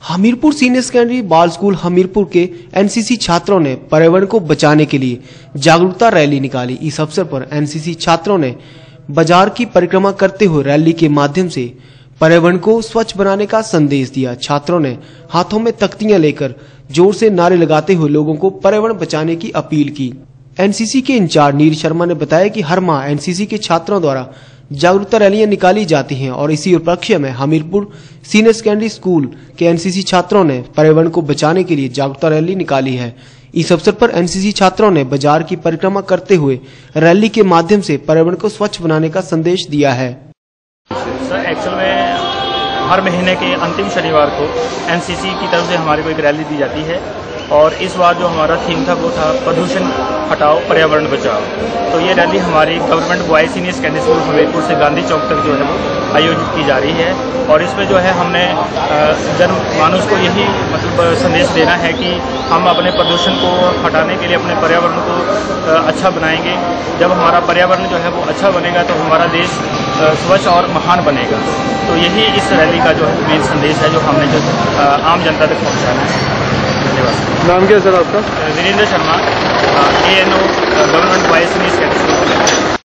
Hamirpur senior secondary बाल school Hamirpur के NCC छात्रों ने पर्यावरण को बचाने के लिए जागरूकता रैली निकाली। इस अवसर पर एनसीसी छात्रों ने बाजार की परिक्रमा करते हुए रैली के माध्यम से पर्यावरण को स्वच्छ बनाने का संदेश दिया। छात्रों ने हाथों में तख्तियां लेकर जोर से नारे लगाते हुए लोगों को पर्यावरण बचाने की अपील की। एनसीसी के इंचार्ज नीर शर्मा ने बताया कि हर माह एनसीसी के छात्रों द्वारा जागरूकता रैलियां निकाली जाती हैं और इसी उपलक्ष्य में हमीरपुर सीनियर सेकेंडरी स्कूल के एनसीसी छात्रों ने पर्यावरण को बचाने के लिए जागरूकता रैली निकाली है। इस अवसर पर एनसीसी छात्रों ने बाजार की परिक्रमा करते हुए रैली के माध्यम से पर्यावरण को स्वच्छ बनाने का संदेश दिया है। सर एक्चुअल में हर महीने के अंतिम शनिवार को एनसीसी की तरफ से हमारे को एक रैली दी जाती है और इस बार जो हमारा थीम था वो था प्रदूषण हटाओ पर्यावरण बचाओ। तो ये रैली हमारी government boys senior secondary school Hamirpur से गांधी चौक तक जो है वो आयोजित की जा रही है और इसमें जो है हमने जनमानस को यही मतलब संदेश देना है कि हम अपने प्रदूषण को हटाने के लिए अपने पर्यावरण को अच्छा बनाएंगे। जब हमारा पर्यावरण जो है वो अच्छा बनेगा तो हमारा देश स्वच्छ और महान बनेगा। तो यही इस रैली का जो है मेन संदेश है जो हमने जो आम जनता तक पहुँचाना है। धन्यवाद। नाम क्या है सर आपका? Virendra Sharma, ANO government boys senior secondary school.